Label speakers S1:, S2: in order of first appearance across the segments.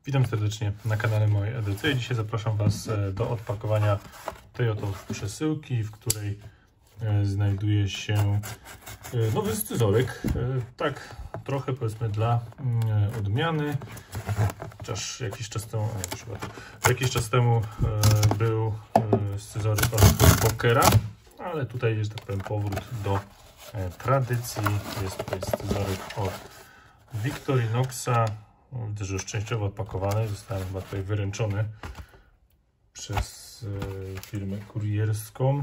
S1: Witam serdecznie na kanale mojej EDC. Dzisiaj zapraszam Was do odpakowania tej oto przesyłki, w której znajduje się nowy scyzoryk. Tak trochę powiedzmy dla odmiany. Chociaż jakiś czas temu był scyzoryk od Bockera, ale tutaj jest, tak powiem, powrót do tradycji. Jest tutaj scyzoryk od Victorinoxa. Widzę, że już częściowo odpakowany. Zostałem chyba tutaj wyręczony przez firmę kurierską.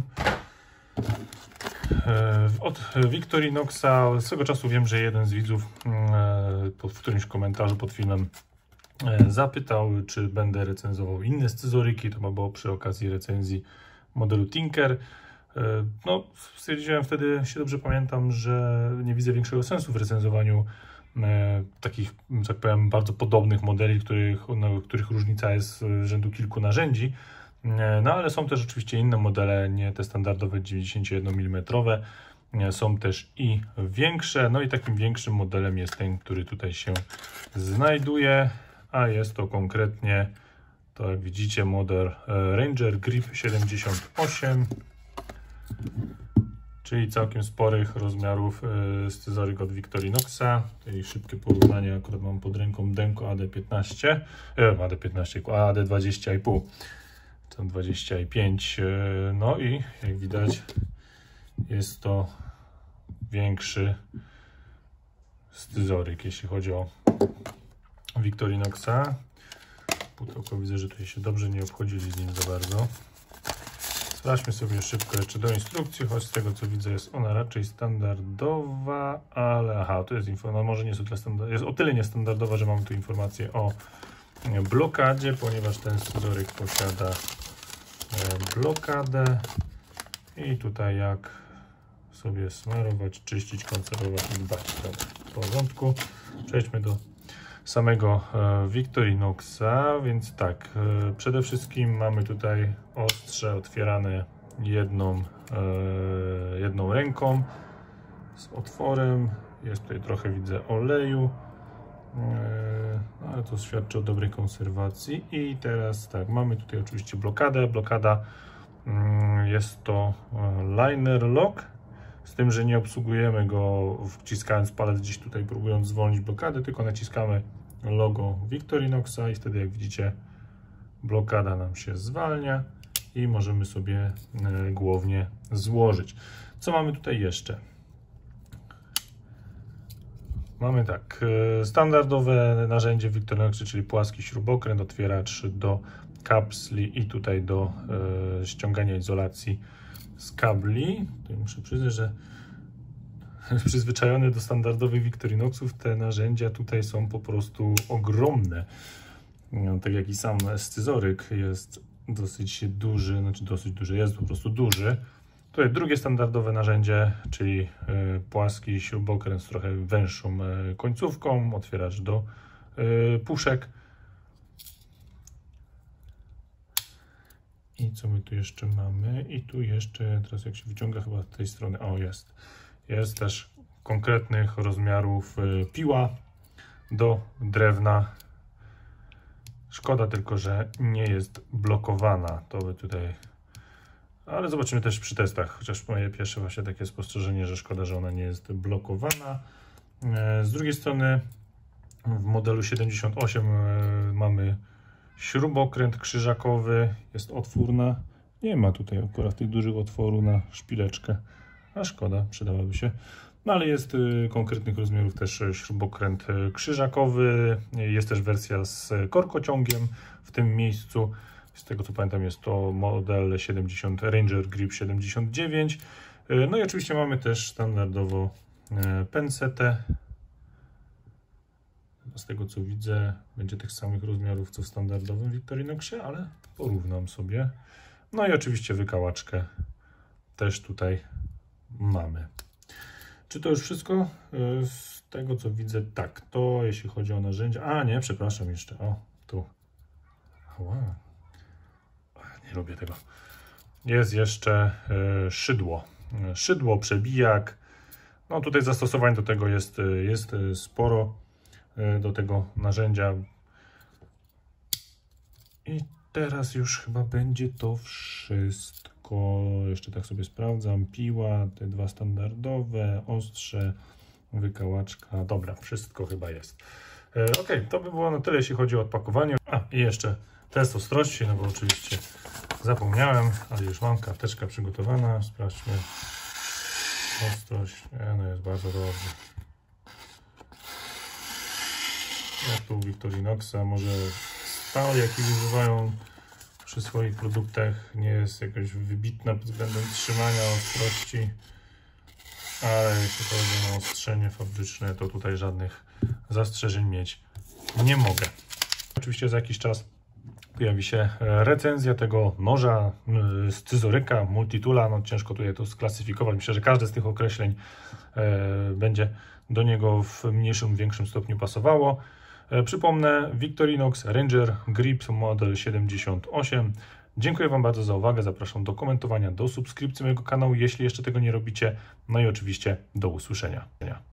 S1: Od Victorinoxa swego czasu wiem, że jeden z widzów w którymś komentarzu pod filmem zapytał, czy będę recenzował inne scyzoryki. To było przy okazji recenzji modelu Tinker. No, stwierdziłem wtedy, jeśli dobrze pamiętam, że nie widzę większego sensu w recenzowaniu takich, tak powiem, bardzo podobnych modeli, których różnica jest rzędu kilku narzędzi. No ale są też oczywiście inne modele, nie te standardowe 91 mm. Są też i większe. No i takim większym modelem jest ten, który tutaj się znajduje, a jest to konkretnie, to jak widzicie, model Ranger Grip 78. Czyli całkiem sporych rozmiarów scyzoryk od Victorinoxa. Tutaj szybkie porównanie, akurat mam pod ręką Denko AD15, AD20,5, to 25. No i jak widać jest to większy scyzoryk, jeśli chodzi o Victorinoxa. Pudełko widzę, że tutaj się dobrze nie obchodzili z nim za bardzo. Sprawdźmy sobie szybko jeszcze do instrukcji, choć z tego co widzę jest ona raczej standardowa, ale aha, to jest no może nie jest jest o tyle niestandardowa, że mamy tu informację o blokadzie, ponieważ ten scyzoryk posiada blokadę i tutaj jak sobie smarować, czyścić, konserwować i dbać. W porządku. Przejdźmy do samego Victorinoxa, więc tak, przede wszystkim mamy tutaj ostrze otwierane jedną ręką z otworem. Jest tutaj trochę, widzę, oleju, ale to świadczy o dobrej konserwacji. I teraz tak, mamy tutaj oczywiście blokadę. Blokada jest to liner lock, z tym, że nie obsługujemy go wciskając palec gdzieś tutaj, próbując zwolnić blokadę, tylko naciskamy logo Victorinoxa i wtedy, jak widzicie, blokada nam się zwalnia i możemy sobie głownie złożyć. Co mamy tutaj jeszcze? Mamy tak, standardowe narzędzie Victorinoxa, czyli płaski śrubokręt, otwieracz do kapsli i tutaj do ściągania izolacji z kabli. Tutaj muszę przyznać, że przyzwyczajony do standardowych Victorinoxów, te narzędzia tutaj są po prostu ogromne. Tak jak i sam scyzoryk jest dosyć duży, jest po prostu duży. Tutaj drugie standardowe narzędzie, czyli płaski śrubokręt z trochę węższą końcówką, otwieracz do puszek. I co my tu jeszcze mamy? I tu jeszcze, teraz jak się wyciąga chyba z tej strony, o jest. Jest też konkretnych rozmiarów piła do drewna. Szkoda tylko, że nie jest blokowana. To by tutaj... Ale zobaczymy też przy testach. Chociaż moje pierwsze właśnie takie spostrzeżenie, że szkoda, że ona nie jest blokowana. Z drugiej strony w modelu 78 mamy śrubokręt krzyżakowy. Jest otwór na... Nie ma tutaj akurat tych dużych otworu na szpileczkę. A szkoda, przydałaby się. No ale jest konkretnych rozmiarów też śrubokręt krzyżakowy. Jest też wersja z korkociągiem w tym miejscu. Z tego co pamiętam jest to model Ranger Grip 79. No i oczywiście mamy też standardowo pensetę. Z tego co widzę będzie tych samych rozmiarów co w standardowym Victorinoxie, ale porównam sobie. No i oczywiście wykałaczkę też tutaj mamy. Czy to już wszystko? Z tego co widzę, tak, to jeśli chodzi o narzędzia. A nie, przepraszam jeszcze. O, tu. Wow. Nie lubię tego. Jest jeszcze szydło. Szydło, przebijak. No tutaj zastosowań do tego jest sporo. Do tego narzędzia I teraz już chyba będzie to wszystko. Jeszcze tak sobie sprawdzam. Piła, te dwa standardowe, ostrze, wykałaczka. Dobra, wszystko chyba jest. Ok, to by było na tyle, jeśli chodzi o odpakowanie. A, i jeszcze test ostrości, no bo oczywiście zapomniałem, ale już mam karteczka przygotowana. Sprawdźmy ostrość. No jest bardzo dobrze. Jak tu u Victorinoxa, może stal, jaki używają przy swoich produktach, nie jest jakoś wybitna pod względem trzymania ostrości, ale jeśli chodzi o ostrzenie fabryczne, to tutaj żadnych zastrzeżeń mieć nie mogę. Oczywiście za jakiś czas pojawi się recenzja tego noża, scyzoryka, multitoola. No ciężko tutaj to sklasyfikować. Myślę, że każde z tych określeń będzie do niego w mniejszym lub większym stopniu pasowało. Przypomnę, Victorinox Ranger Grip model 78. Dziękuję Wam bardzo za uwagę. Zapraszam do komentowania, do subskrypcji mojego kanału, jeśli jeszcze tego nie robicie. No i oczywiście do usłyszenia.